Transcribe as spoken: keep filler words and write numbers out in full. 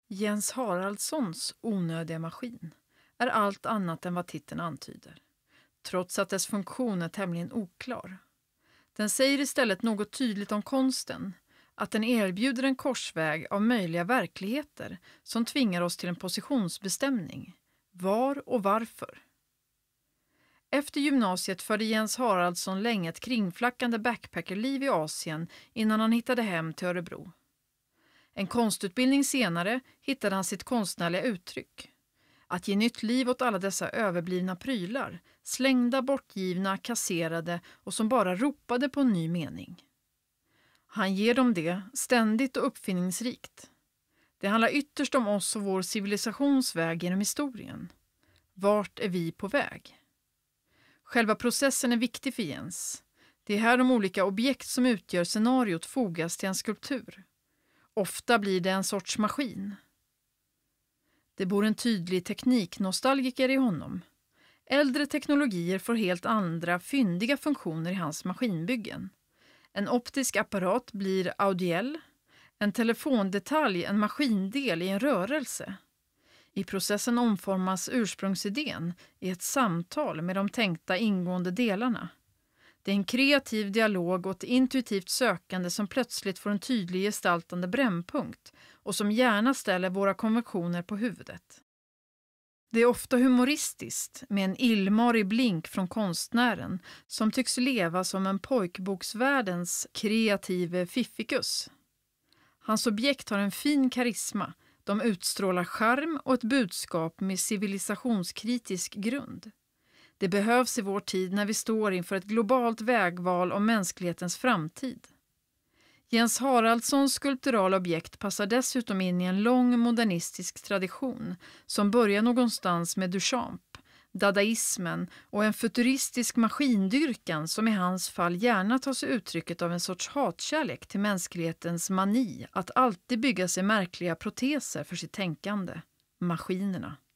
Jens Haraldssons onödiga maskin är allt annat än vad titeln antyder, trots att dess funktion är tämligen oklar. Den säger istället något tydligt om konsten, att den erbjuder en korsväg av möjliga verkligheter som tvingar oss till en positionsbestämning. Var och varför? Efter gymnasiet förde Jens Haraldsson länge ett kringflackande backpackerliv i Asien innan han hittade hem till Örebro. En konstutbildning senare hittade han sitt konstnärliga uttryck. Att ge nytt liv åt alla dessa överblivna prylar, slängda, bortgivna, kasserade och som bara ropade på en ny mening. Han ger dem det ständigt och uppfinningsrikt. Det handlar ytterst om oss och vår civilisationsväg genom historien. Vart är vi på väg? Själva processen är viktig för Jens. Det är här de olika objekt som utgör scenariot fogas till en skulptur. Ofta blir det en sorts maskin. Det bor en tydlig tekniknostalgiker i honom. Äldre teknologier får helt andra, fyndiga funktioner i hans maskinbyggen. En optisk apparat blir audiell, en telefondetalj en maskindel i en rörelse. I processen omformas ursprungsidén i ett samtal med de tänkta ingående delarna. Det är en kreativ dialog och ett intuitivt sökande som plötsligt får en tydlig gestaltande brännpunkt och som gärna ställer våra konventioner på huvudet. Det är ofta humoristiskt med en illmarig blink från konstnären som tycks leva som en pojkboksvärldens kreative fiffikus. Hans objekt har en fin karisma, de utstrålar charm och ett budskap med civilisationskritisk grund. Det behövs i vår tid när vi står inför ett globalt vägval om mänsklighetens framtid. Jens Haraldssons skulpturala objekt passar dessutom in i en lång modernistisk tradition som börjar någonstans med Duchamp, dadaismen och en futuristisk maskindyrkan som i hans fall gärna tar sig uttrycket av en sorts hatkärlek till mänsklighetens mani att alltid bygga sig märkliga proteser för sitt tänkande, maskinerna.